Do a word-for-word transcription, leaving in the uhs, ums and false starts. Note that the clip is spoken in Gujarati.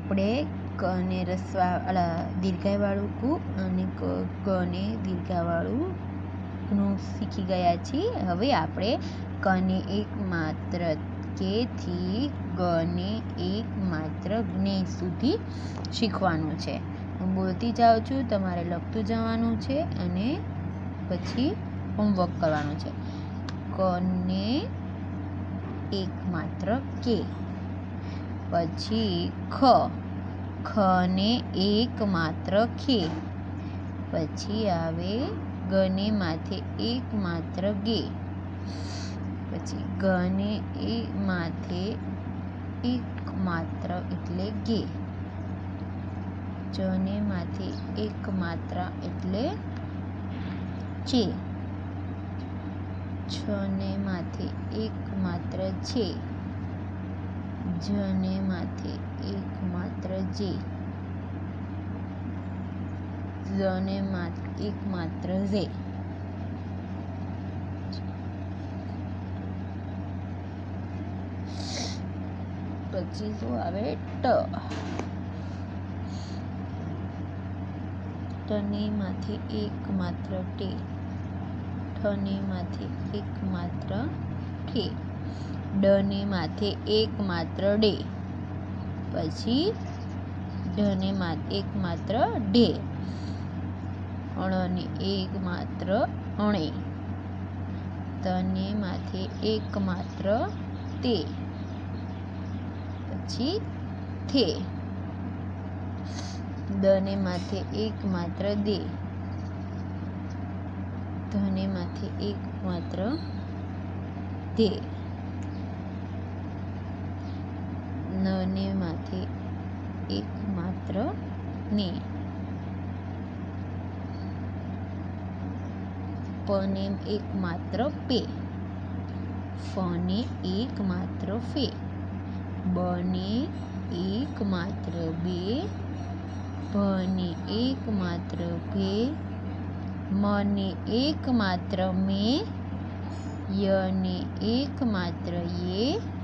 આપણે ક ને રસવા અલા દીર્ઘાયવાળું કુ અને ક ગ ને દીર્ઘાવાળું નું શીખી ગયા છીએ. હવે આપણે કને એક માત્ર કેથી ગને એક માત્ર જ્ઞે સુધી શીખવાનું છે. હું બોલતી જાઉં છું, તમારે લખતું જવાનું છે અને પછી હોમવર્ક કરવાનું છે. કને એક માત્ર કે, પછી ખ, ખને એક માત્ર ખે, પછી આવે ગને માથે એક માત્ર ગે, પછી ગને એ માથે એક માત્ર એટલે ગે, ચને માથે એક માત્ર એટલે ચે, છને માથે એક માત્ર છે, જને માથે એક માત્ર જે, ઝને માથે એક માત્ર ઝે. પછી શું આવે? ટ. ટને માથે એક માત્ર ટે, ઠને માથે એક માત્ર ઠે, ડને માથે એક માત્ર ડે, પછી ઢને માથે એક માત્ર ઢે, અણને એક માત્ર અણે, તને માથે એક માત્ર તે, પછી થે, દને માથે એક માત્ર દે, ધને માથે એક માત્ર ધે, નને માથે એક માત્ર ને, પને એક માત્ર પે, ફને એક માત્ર ફે, બને એક માત્ર બે, ભને એક માત્ર ભે, મને એક માત્ર મે, યને એક માત્ર યે,